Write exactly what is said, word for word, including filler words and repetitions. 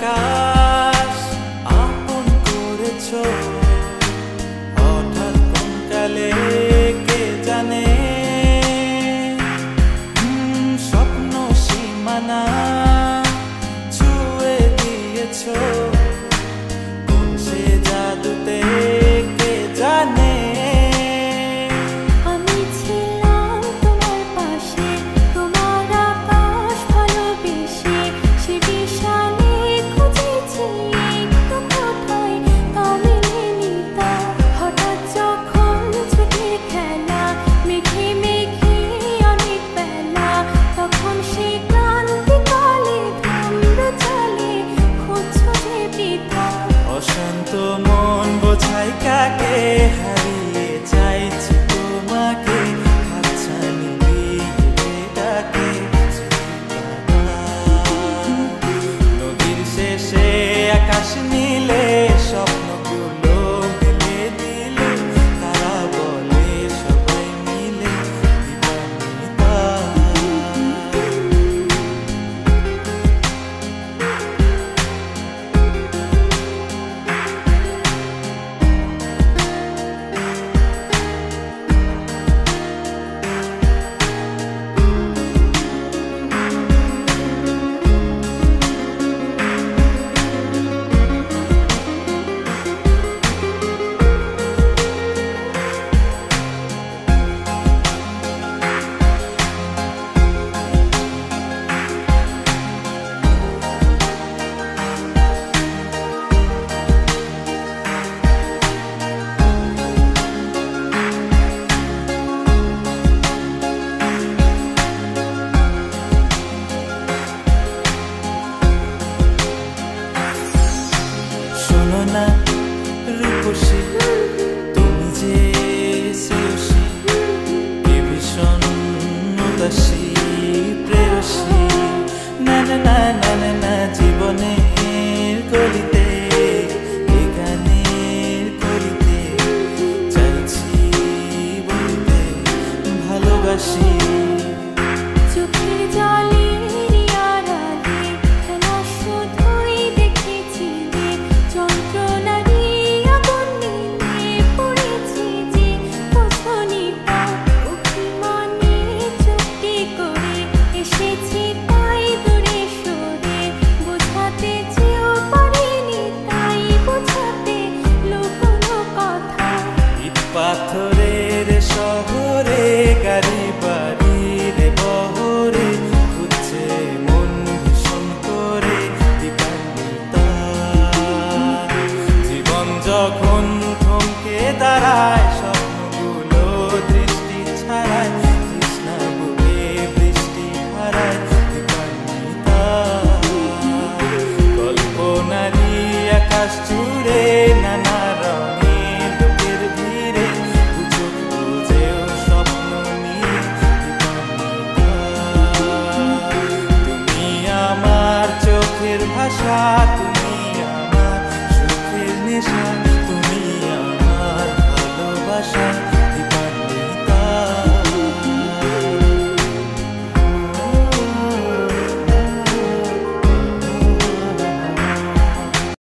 আকাশ আপন করেছো হঠাৎ কোন কালে কে জানে স্বপ্ন সীমানা ছুঁয়ে দিয়েছো কোন সে জাদুতে কে জানে অশান্ত মন বোঝাই কাকে হারিয়ে চাইছি তোমাকে হাতছানি দিয়ে ডাকে নদীর শেষে আকাশ নীলে স্বপ্নগুলো মিলে দিলে তারা বলে সবাই মিলে দিবানিতা না রূপসী তুমি যে শ্রেয়সী কে ভীষণ উদাসী প্রেয়সী না না না না না না জীবনের গলিতে এ গানের কলিতে চাইছি বলতে ভালোবাসি চোখের জলে পাথরের শহরে গাড়ি বাড়ির বহরে খুঁজছে মন ভীষণ করে দিবানিতা জীবন যখন থমকে দাঁড়ায় স্বপ্নগুলো দৃষ্টি ছাড়ায় তৃষ্ণা বুকে বৃষ্টি হারায় দিবানিতা কল্পনারি আকাশ জুড়ে নানা ভাষা তুমি আমার সুখের নেশা তুমি আমার ভালোবাসা।